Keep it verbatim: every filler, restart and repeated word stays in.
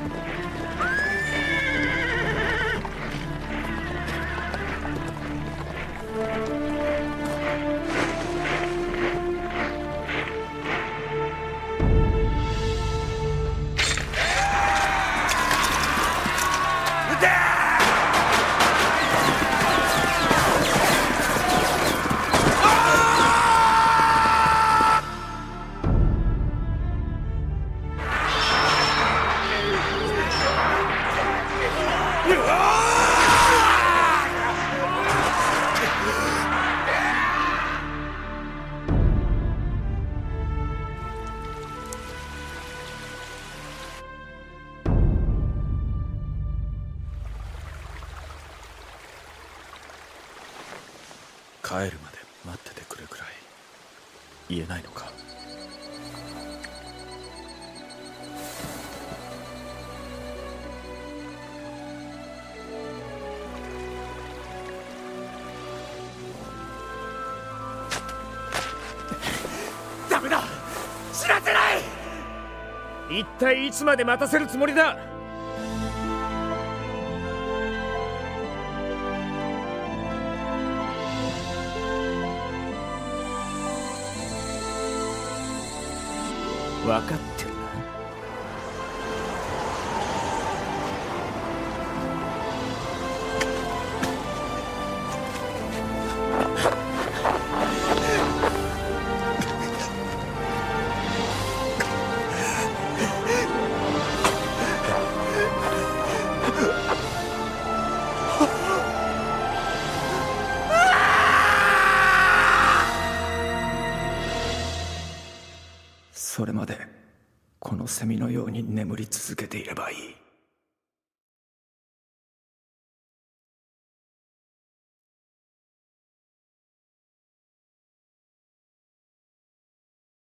帰るまで待っててくれくらい言えないのか。 ダメだ、知らせない。一体いつまで待たせるつもりだ。分かってるな。 それまでこのセミのように眠り続けていればいい。